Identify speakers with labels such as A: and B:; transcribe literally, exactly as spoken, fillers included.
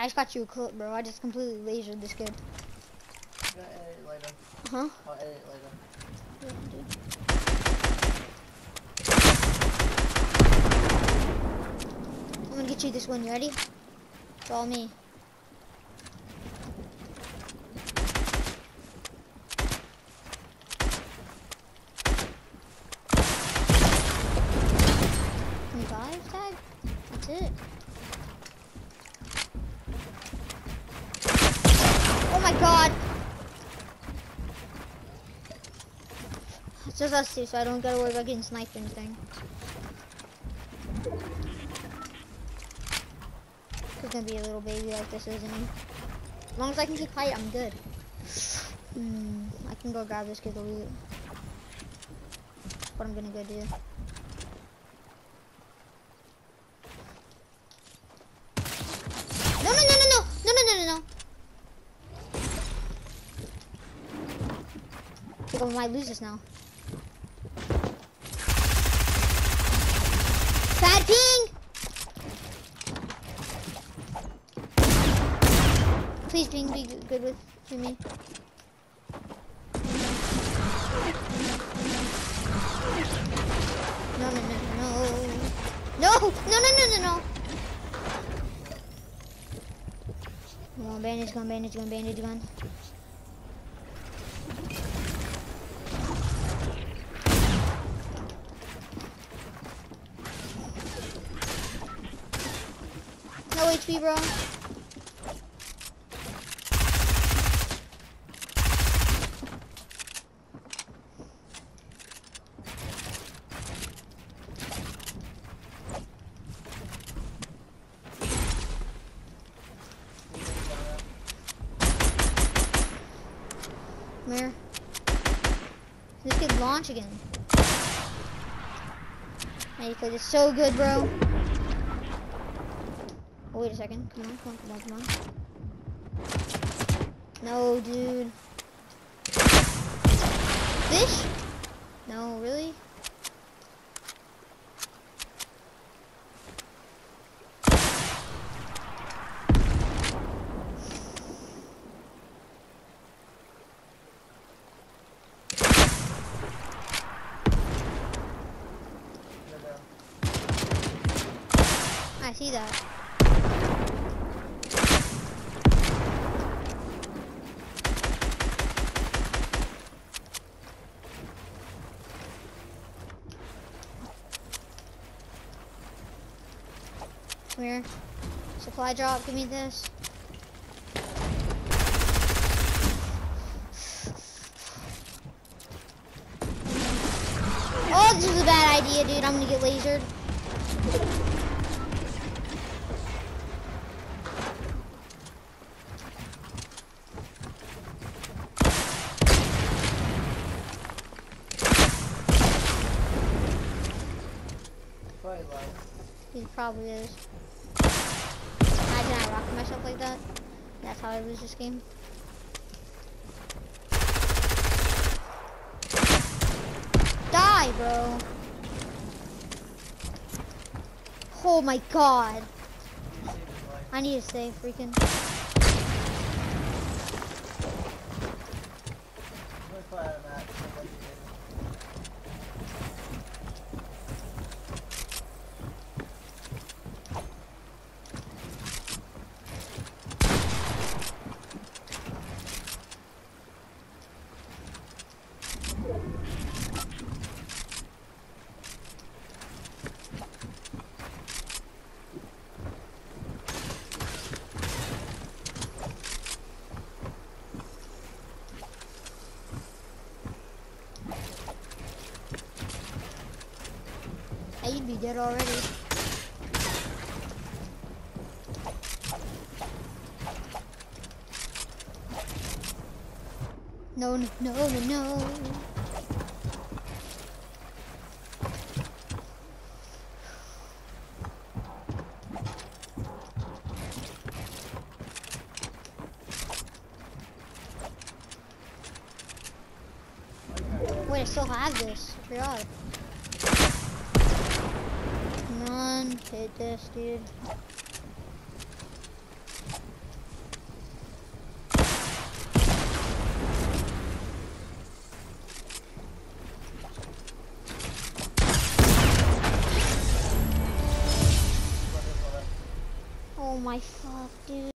A: I just got you a clip, bro. I just completely lasered this kid.
B: I'm gonna edit it later.
A: Huh?
B: I'll edit it later.
A: Yeah, dude. I'm gonna get you this one. You ready? Follow me. twenty-five tag? That's it. Oh my god! It's just us two, so I don't gotta worry about getting sniped or anything. He's gonna be a little baby like this, isn't he? As long as I can keep height, I'm good. Hmm, I can go grab this kid to loot. That's what I'm gonna go do. No, no, no, no, no! No, no, no, no, no! I think I might lose this now. Bad ping! Please ping be good with to me. No, no, no, no. No! No, no, no, no, no! Come on, bandage gun, bandage gun, bandage gun. No H P, bro. Come here. This could launch again. Man, you played this so good, bro. Oh, wait a second. Come on, come on, come on, come on. No, dude. Fish? No, really? I see that. Come here. Supply drop, give me this. Oh, this is a bad idea, dude. I'm gonna get lasered. He probably is. Imagine I rock myself like that. That's how I lose this game. Die, bro. Oh my god. I need to stay freaking. Hey, you'd be dead already. No, no, no, no, no. Wait, I still have this. I forgot. Come on, hit this, dude. my fuck, dude.